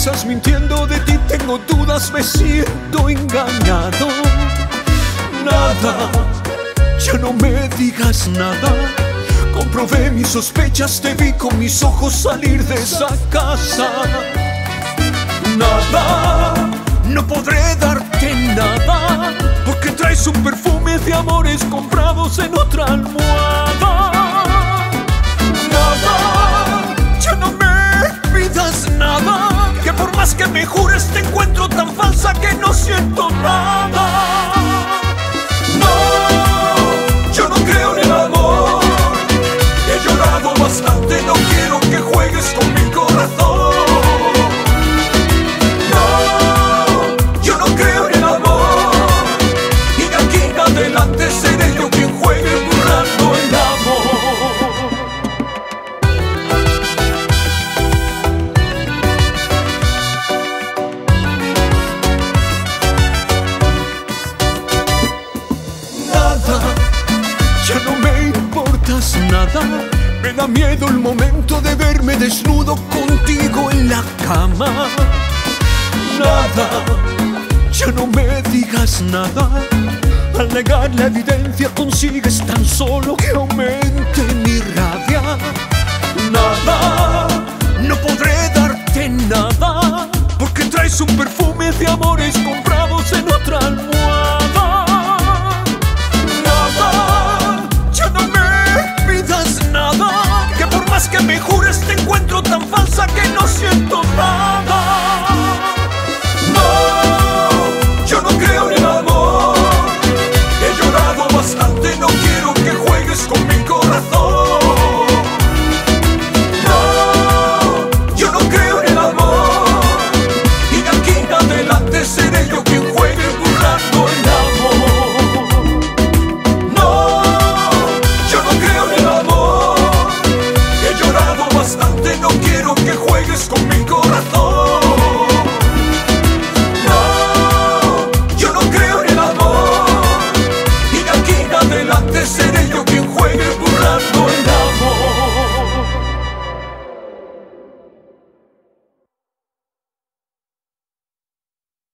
piensas mintiendo, de ti tengo dudas, me siento engañado. Nada, ya no me digas nada. Comprobé mis sospechas, te vi con mis ojos salir de esa casa. Nada, no podré darte nada, porque traes un perfume de amores comprados en otra almohada. Nada, ya no me pidas nada, que por más que me jures te encuentro tan falsa que no siento nada. No, yo no creo en el amor, he llorado bastante, no quiero que juegues con mi corazón. No, yo no creo en el amor, y de aquí en adelante seré yo quien juegue burlando el amor. Ya no me importas nada, me da miedo el momento de verme desnudo contigo en la cama. Nada, ya no me digas nada, al negar la evidencia consigues tan solo que aumente mi rabia. Nada, no podré darte nada, porque traes un perfume de amores comprados en otra almohada.